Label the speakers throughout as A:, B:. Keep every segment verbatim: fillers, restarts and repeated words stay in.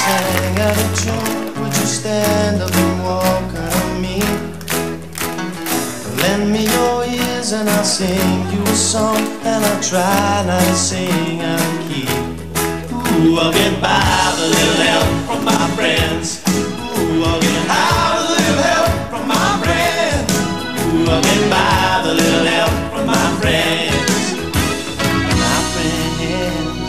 A: sang out of tune, would you stand up and walk on me? Lend me your ears and I'll sing you a song, and I'll try not to sing out of key. Ooh, I'll get by with a little help from my friends. Ooh, I'll get high with a little help from my friends. Ooh, I'll get by with a little help from my friends. My friends.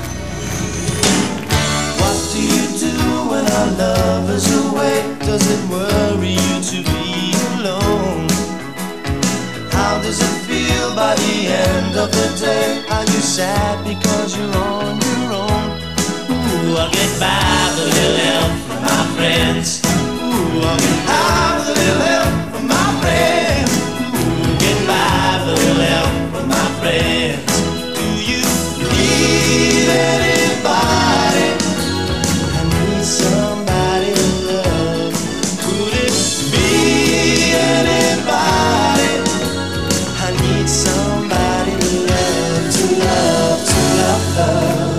A: What do you do when our love is away? Does it worry you to be alone? How does it feel by the end of the day? Are you sad because you're on your own? Ooh, I'll get by with a little help from my friends. Ooh, I'll get high with a little help from my friends. Ooh, get by with a little help from my friends. Do you need anybody? I need somebody to love. Could it be anybody? I need somebody to love, to love, to love.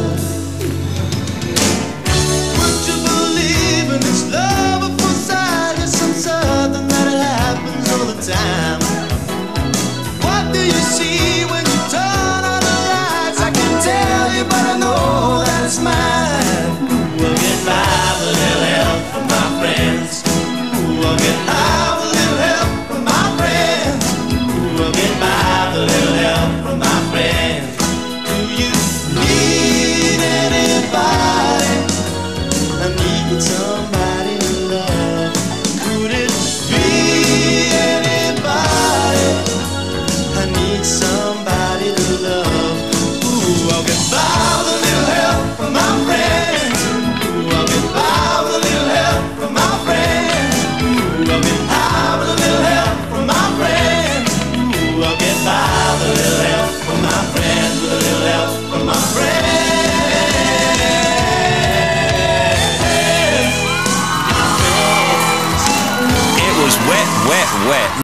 A: Would you believe in this love at first sight? It's some something that it happens all the time. What do you see when you turn on the lights? I can't tell you, but I know that it's mine. Ooh, I'll get by with a little help from my friends. Ooh, I'll get high with a little help from my friends. Ooh, I'll get by with a little help from my friends. Do you need anybody? I need somebody to love. Could it be anybody? I need somebody to love. Ooh, I'll get by with a little help from my friends. Ooh, I'll get by with a little help from my friends. Ooh, I'll get high with a little help from my friends. Ooh, I'll get by with a little help from my friends, with a little help from my friends.
B: It was wet, wet, wet.